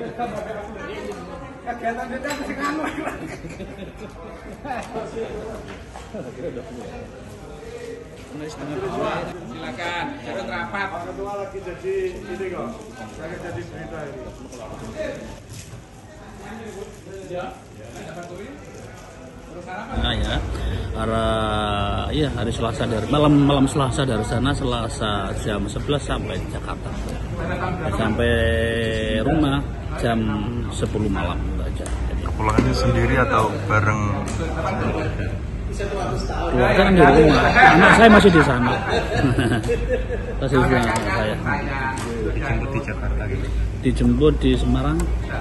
Kegiatan kita mesti nganu. Silakan, jangan rapat. Orang tua lagi jadi ini kok. Saya jadi berita ini. Nah ya, hari Selasa dari malam Selasa dari sana, Selasa jam 11 sampai Jakarta. Sampai rumah jam 10 malam aja. Kepulangannya sendiri atau bareng? Keluarga kan di rumah, anak saya masih di sana. Masih di sana saya. Dijemput di Jakarta gitu. Dijemput di Semarang.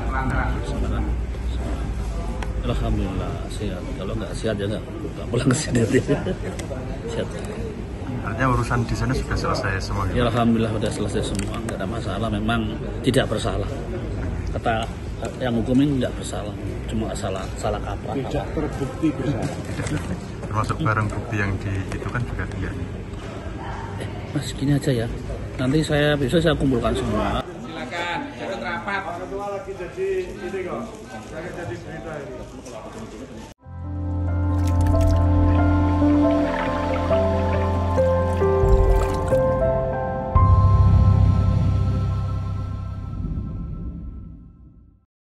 Alhamdulillah sehat. Kalau nggak sehat ya nggak pulang ke sini. Sehat. Artinya urusan di sana sudah selesai semua. Gitu? Ya Alhamdulillah sudah selesai semua, nggak ada masalah. Memang tidak bersalah. Kata yang hukum ini tidak bersalah, cuma salah kaprah. Tidak terbukti bersalah. Termasuk barang bukti yang di itu kan juga tidak. Mas gini aja ya. Nanti saya kumpulkan semua. Silakan, jangan rapat. Orang tua lagi jadi ini kok. Saya jadi berita ini.